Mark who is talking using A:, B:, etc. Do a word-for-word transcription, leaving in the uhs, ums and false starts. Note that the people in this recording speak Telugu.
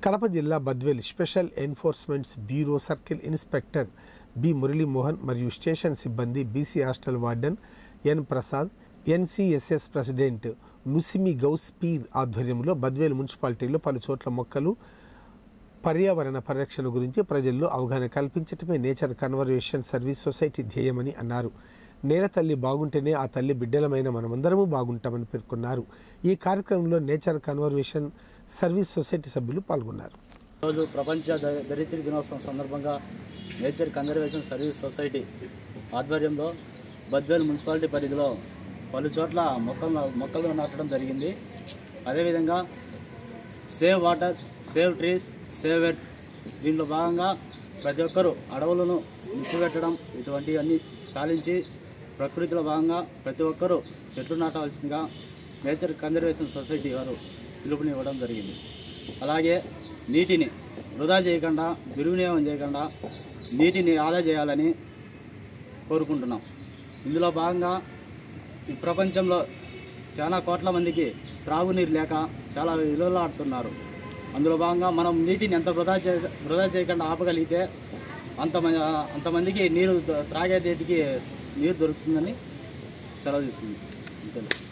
A: కడప జిల్లా Badvel special enforcements bureau circle inspector B Muralimohan మరియు స్టేషన్ సిబ్బంది BC hostel warden N Prasad, NCSS president నుసిమి గౌస్ పీర్ ఆధ్వర్యంలో బద్వేల్ మున్సిపాలిటీలో పలు చోట్ల మొక్కలు పర్యావరణ పరిరక్షణ గురించి ప్రజల్లో అవగాహన కల్పించటమే నేచర్ కన్వర్వేషన్ సర్వీస్ సొసైటీ ధ్యేయమని అన్నారు. నేల తల్లి బాగుంటేనే ఆ తల్లి బిడ్డలమైన మనమందరము బాగుంటామని పేర్కొన్నారు. ఈ కార్యక్రమంలో నేచర్ కన్వర్వేషన్ సర్వీస్ సొసైటీ సభ్యులు పాల్గొన్నారు.
B: ఈరోజు ప్రపంచ దరిద్ర దినోత్సవం సందర్భంగా నేచర్ కన్వర్వేషన్ సర్వీస్ సొసైటీ ఆధ్వర్యంలో బద్వేల్ మున్సిపాలిటీ పరిధిలో పలు చోట్ల మొక్కలు మొక్కలు నాటడం జరిగింది. అదేవిధంగా save water, save trees, save earth దీంట్లో భాగంగా ప్రతి ఒక్కరూ అడవులను నిలిచిపెట్టడం ఇటువంటివన్నీ చాలించి ప్రకృతిలో భాగంగా ప్రతి ఒక్కరూ చెట్లు నాటవలసిందిగా నేచర్ కన్జర్వేషన్ సొసైటీ వారు పిలుపునివ్వడం జరిగింది. అలాగే నీటిని వృధా చేయకుండా, దుర్వినియోగం చేయకుండా నీటిని ఆదా చేయాలని కోరుకుంటున్నాం. ఇందులో భాగంగా ఈ ప్రపంచంలో చాలా కోట్ల మందికి త్రాగునీరు లేక చాలా విలువలాడుతున్నారు. అందులో భాగంగా మనం నీటిని ఎంత వృధా చే వృధా చేయకుండా ఆపగలిగితే అంత అంతమందికి నీరు త్రాగేటికి నీరు దొరుకుతుందని సెలవు తీసుకుంది.